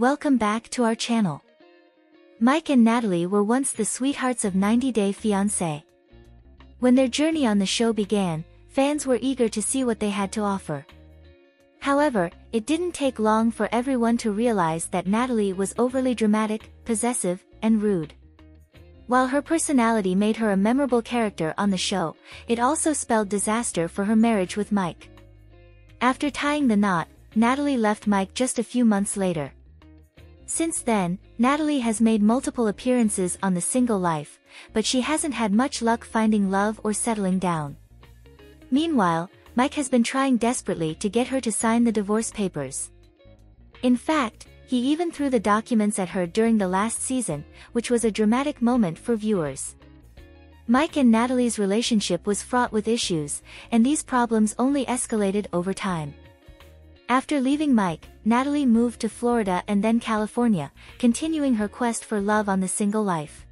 welcome back to our channel. Mike and Natalie were once the sweethearts of 90 Day Fiancé. When their journey on the show began, fans were eager to see what they had to offer. However, it didn't take long for everyone to realize that Natalie was overly dramatic, possessive, and rude. While her personality made her a memorable character on the show, it also spelled disaster for her marriage with Mike. After tying the knot, Natalie left Mike just a few months later. Since then, Natalie has made multiple appearances on The Single Life, but she hasn't had much luck finding love or settling down. Meanwhile, Mike has been trying desperately to get her to sign the divorce papers. In fact, he even threw the documents at her during the last season, which was a dramatic moment for viewers. Mike and Natalie's relationship was fraught with issues, and these problems only escalated over time. After leaving Mike, Natalie moved to Florida and then California, continuing her quest for love on The Single Life.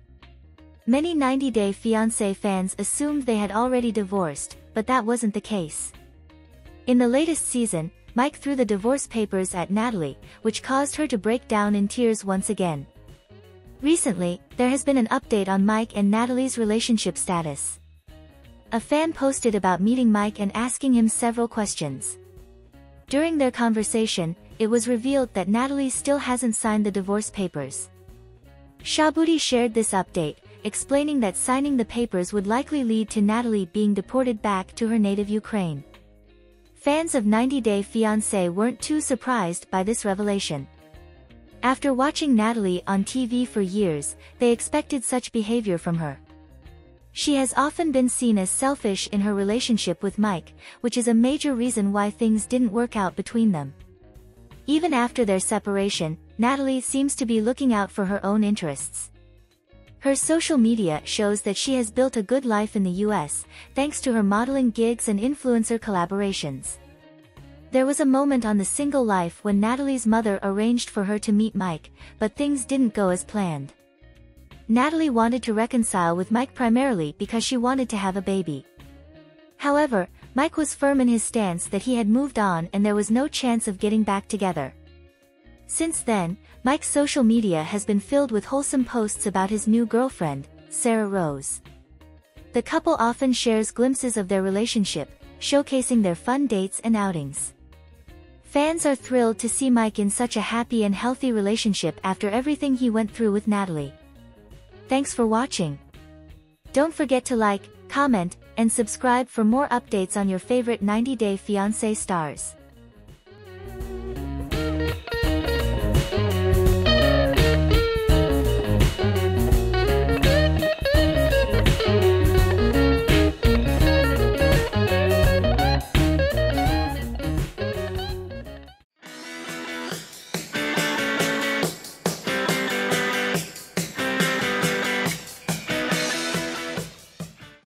Many 90 Day Fiancé fans assumed they had already divorced, but that wasn't the case. In the latest season, Mike threw the divorce papers at Natalie, which caused her to break down in tears once again. Recently, there has been an update on Mike and Natalie's relationship status. A fan posted about meeting Mike and asking him several questions. During their conversation, it was revealed that Natalie still hasn't signed the divorce papers. Shabuti shared this update, explaining that signing the papers would likely lead to Natalie being deported back to her native Ukraine. Fans of 90 Day Fiancé weren't too surprised by this revelation. After watching Natalie on TV for years, they expected such behavior from her. She has often been seen as selfish in her relationship with Mike, which is a major reason why things didn't work out between them. Even after their separation, Natalie seems to be looking out for her own interests. Her social media shows that she has built a good life in the US, thanks to her modeling gigs and influencer collaborations. There was a moment on The Single Life when Natalie's mother arranged for her to meet Mike, but things didn't go as planned. Natalie wanted to reconcile with Mike primarily because she wanted to have a baby. However, Mike was firm in his stance that he had moved on and there was no chance of getting back together. Since then, Mike's social media has been filled with wholesome posts about his new girlfriend, Sarah Rose. The couple often shares glimpses of their relationship, showcasing their fun dates and outings. Fans are thrilled to see Mike in such a happy and healthy relationship after everything he went through with Natalie. Thanks for watching. Don't forget to like, comment, and subscribe for more updates on your favorite 90 Day Fiancé stars.